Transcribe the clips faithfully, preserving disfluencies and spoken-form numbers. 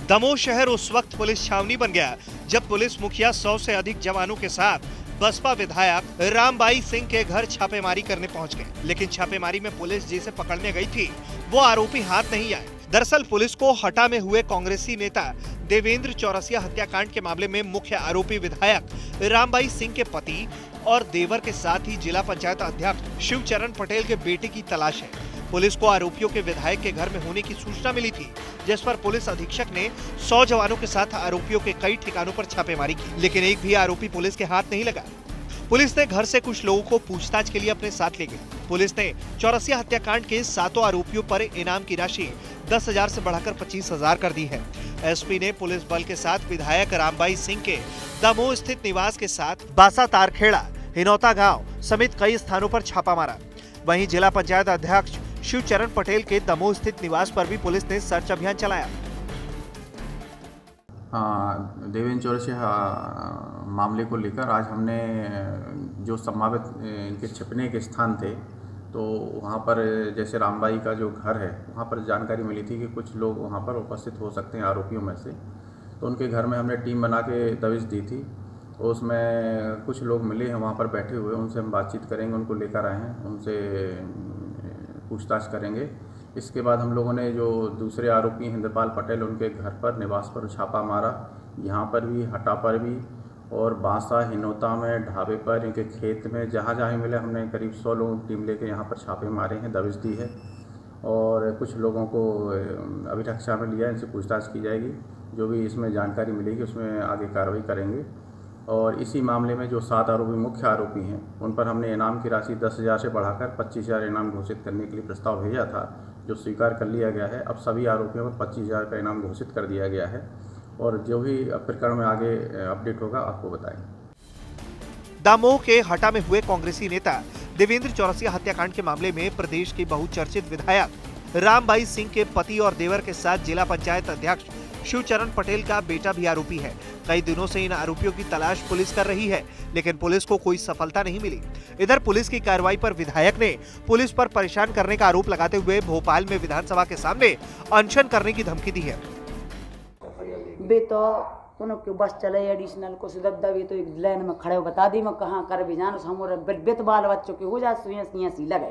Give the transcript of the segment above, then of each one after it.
दमोह शहर उस वक्त पुलिस छावनी बन गया जब पुलिस मुखिया सौ से अधिक जवानों के साथ बसपा विधायक रामबाई सिंह के घर छापेमारी करने पहुंच गए। लेकिन छापेमारी में पुलिस जिसे पकड़ने गई थी वो आरोपी हाथ नहीं आए। दरअसल पुलिस को हटा में हुए कांग्रेसी नेता देवेंद्र चौरसिया हत्याकांड के मामले में मुख्य आरोपी विधायक रामबाई सिंह के पति और देवर के साथ ही जिला पंचायत अध्यक्ष शिवचरण पटेल के बेटे की तलाश है। पुलिस को आरोपियों के विधायक के घर में होने की सूचना मिली थी, जिस पर पुलिस अधीक्षक ने सौ जवानों के साथ आरोपियों के कई ठिकानों पर छापेमारी की, लेकिन एक भी आरोपी पुलिस के हाथ नहीं लगा। पुलिस ने घर से कुछ लोगों को पूछताछ के लिए अपने साथ ले गई। पुलिस ने चौरसिया हत्याकांड के सातों आरोपियों पर इनाम की राशि दस हजार से बढ़ाकर पच्चीस हजार कर दी है। एसपी ने पुलिस बल के साथ विधायक रामबाई सिंह के दमोह स्थित निवास के साथ बासा तारखेड़ा, हिनौता गांव समेत कई स्थानों पर छापा मारा। वहीं जिला पंचायत अध्यक्ष शिवचरण पटेल के दमोह स्थित निवास पर भी पुलिस ने सर्च अभियान चलाया। हाँ, देवेंद्र चौरसिया मामले को लेकर आज हमने जो संभावित इनके छिपने के स्थान थे, तो वहाँ पर जैसे रामबाई का जो घर है वहाँ पर जानकारी मिली थी कि कुछ लोग वहाँ पर उपस्थित हो सकते हैं आरोपियों में से। तो उनके घर में हमने टीम बना के दबिश दी थी। उसमें कुछ लोग मिले हैं वहाँ पर बैठे हुए, उनसे हम बातचीत करेंगे, उनको लेकर आए हैं, उनसे पूछताछ करेंगे। इसके बाद हम लोगों ने जो दूसरे आरोपी इंद्रपाल पटेल उनके घर पर निवास पर छापा मारा, यहाँ पर भी, हटा पर भी और बांसा हिनौता में, ढाबे पर, इनके खेत में, जहाँ जहाँ मिले हमने करीब सौ लोगों की टीम लेके यहाँ पर छापे मारे हैं, दबिश दी है और कुछ लोगों को अभिरक्षा में लिया, इनसे पूछताछ की जाएगी। जो भी इसमें जानकारी मिलेगी उसमें आगे कार्रवाई करेंगे। और इसी मामले में जो सात आरोपी मुख्य आरोपी हैं उन पर हमने इनाम की राशि दस हज़ार से बढ़ाकर पच्चीस हज़ार इनाम घोषित करने के लिए प्रस्ताव भेजा था, जो स्वीकार कर लिया गया है। अब सभी आरोपियों पर पच्चीस हज़ार का इनाम घोषित कर दिया गया है और जो भी प्रकरण में आगे अपडेट होगा आपको बताएंगे। दमोह के हटा में हुए कांग्रेसी नेता देवेंद्र चौरसिया हत्याकांड के मामले में प्रदेश के बहुचर्चित विधायक रामबाई सिंह के पति और देवर के साथ जिला पंचायत अध्यक्ष शिवचरण पटेल का बेटा भी आरोपी है। कई दिनों से इन आरोपियों की तलाश पुलिस कर रही है, लेकिन पुलिस को कोई सफलता नहीं मिली। इधर पुलिस की कार्रवाई पर विधायक ने पुलिस पर परेशान करने का आरोप लगाते हुए भोपाल में विधानसभा के सामने अनशन करने की धमकी दी है। बे तो के बस चले एडिशनल को सुदद्दा भी तो एक लाइन में खड़े हो बता दी मैं कहाँ कर भी जान हमारे बेत बाल बच्चों के हो जा सुइया सुइया सी लगे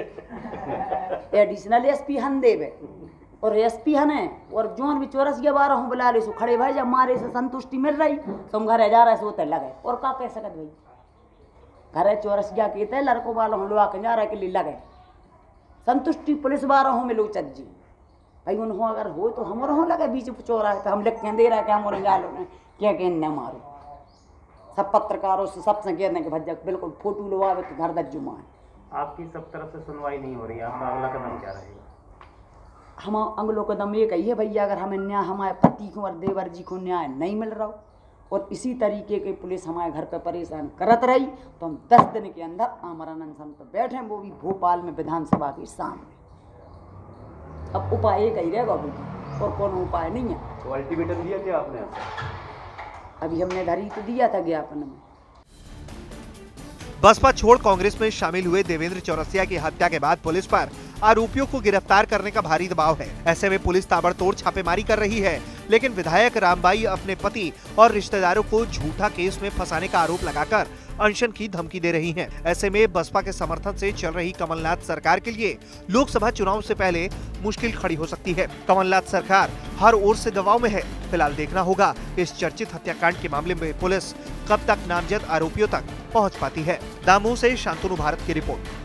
एडिशनल एसपी हन देवे और एसपी हने और जोन भी चौरसिया बारह हूँ बुला ले सो खड़े भाई जब मारे से संतुष्टि मिल रही तो हम घर जा रहे सोते लगे और का कह सकत भाई घर चौरसिया के थे लड़कों वालों हम लोग जा रहे के लिए लगे संतुष्टि पुलिस बारह हूँ मिलो चज्जी भाई उन हो अगर हो तो हमारे हो लगे बीच चोरा है तो हम लिख दे रहा है कि हमारे गालों में क्या कह न मारो सब पत्रकारों से सबसे कहने के भज्जा बिल्कुल फोटो लो आवे तो घर दज्जुमा है। आपकी सब तरफ से सुनवाई नहीं हो रही है, आपका अगला कदम क्या रहेगा? हम अगलो कदम ये कही है भैया अगर हमें न्याय हमारे पति को और देवर जी को न्याय नहीं मिल रहा और इसी तरीके के पुलिस हमारे घर पे परेशान करत रही तो हम दस दिन के अंदर आमरण अनशन पर बैठे, वो भी भोपाल में विधानसभा के सामने। अब उपाय एक ही रहेगा बाबू और कोनो उपाय नहीं है। तो अल्टीमेटम दिया क्या आपने? अभी हमने धरी तो दिया था ज्ञापन में। बसपा छोड़ कांग्रेस में शामिल हुए देवेंद्र चौरसिया की हत्या के बाद पुलिस पर आरोपियों को गिरफ्तार करने का भारी दबाव है। ऐसे में पुलिस ताबड़तोड़ छापेमारी कर रही है, लेकिन विधायक रामबाई अपने पति और रिश्तेदारों को झूठा केस में फंसाने का आरोप लगाकर अनशन की धमकी दे रही हैं। ऐसे में बसपा के समर्थन से चल रही कमलनाथ सरकार के लिए लोकसभा चुनाव से पहले मुश्किल खड़ी हो सकती है। कमलनाथ सरकार हर ओर से दबाव में है। फिलहाल देखना होगा इस चर्चित हत्याकांड के मामले में पुलिस कब तक नामजद आरोपियों तक पहुंच पाती है। दमोह से शांतनु भारत की रिपोर्ट।